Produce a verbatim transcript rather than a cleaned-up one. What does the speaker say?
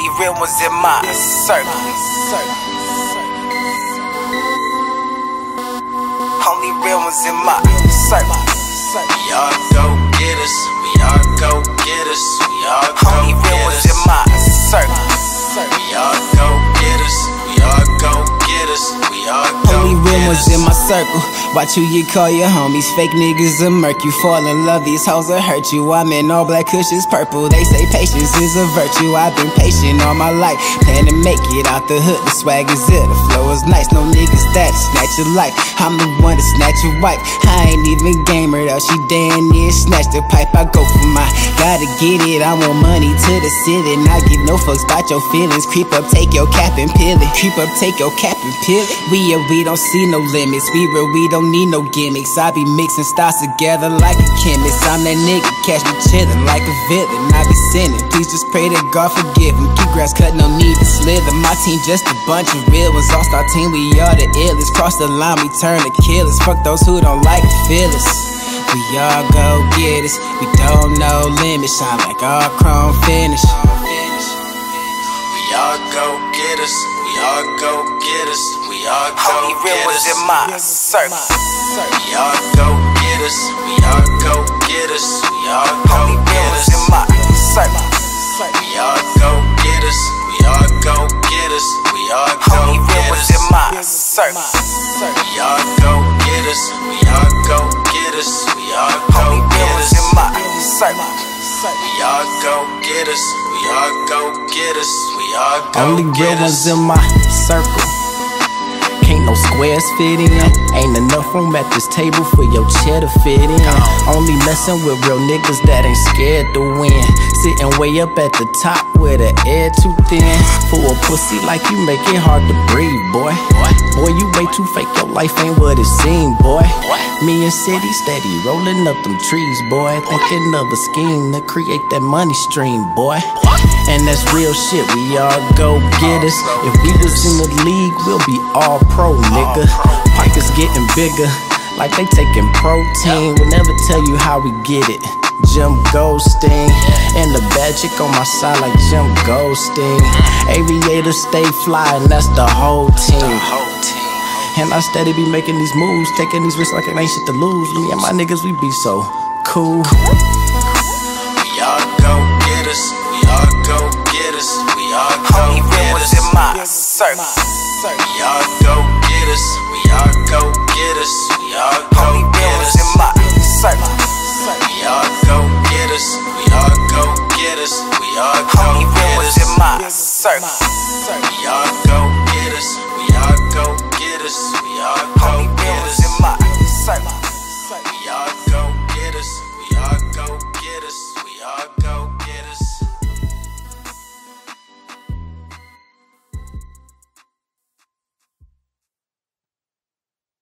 Only real ones in my circle. Only real ones in my circle. We all go get us. We all go get us. We all go Only real get ones us. in my circle. We all go get us. We all go get us. We all go Only real get ones us. in my circle. Watch who you call your homies. Fake niggas will murk you. Fall in love, these hoes will hurt you. I'm in all black cushions, purple. They say patience is a virtue. I've been patient all my life. Plan to make it out the hood. The swag is it. The flow is nice. No niggas that snatch your life. I'm the one to snatch your wife. I ain't even gamer though. She damn near snatch the pipe. I go for my gotta get it. I want money to the ceiling. I give no fucks about your feelings. Creep up, take your cap and peel it. Creep up, take your cap and peel it. We are, we don't see no limits. We real, we don't need no gimmicks. I be mixing styles together like a chemist. I'm that nigga, catch me chillin' like a villain. I be sinning, please just pray that God forgive him. Keep grass cut, no need to slither. My team just a bunch of real ones. All-star team, we are the illest. Cross the line, we turn to killers. Fuck those who don't like to feel us. We all go get us. We don't know limits. Shine like all chrome finish. We all go get us. We all go get us. We all go Only real get ones us. in my circle. We all go get us. We all go get us. We all go Only real get ones us. in my circle. We all go get us. We all go get us. We all go Only real get ones us. in my circle. We all go get us. We all go get us. We all go Only real get ones us. in my circle. We all go get us. We all go get us. We all go Only real get ones us. in my circle. Can't no squares fit in. Ain't enough room at this table for your chair to fit in. Only messing with real niggas that ain't scared to win. Sitting way up at the top with the air too thin. For a pussy like you make it hard to breathe, boy. Boy, you way too fake, your life ain't what it seemed, boy. Me and City steady rolling up them trees, boy. Thinking of a scheme to create that money stream, boy. And that's real shit, we all go get us. If we was in the league, we'll be all pro, nigga. Pockets getting bigger, like they taking protein. We'll never tell you how we get it. Jim Goldstein, and the bad chick on my side like Jim Goldstein. Aviators stay fly, and that's the whole team. And I steady be making these moves, taking these risks like it ain't shit to lose. Me and my niggas, we be so cool. We all go get us. We all go get us. We all go Only real get ones us. in my circle. We all go get us. We all go get us. We all go Only real get ones us. in my circle. We all go get us. We all go get us. We all go Only real get ones us. in my circle. We all go get us. We all go get us.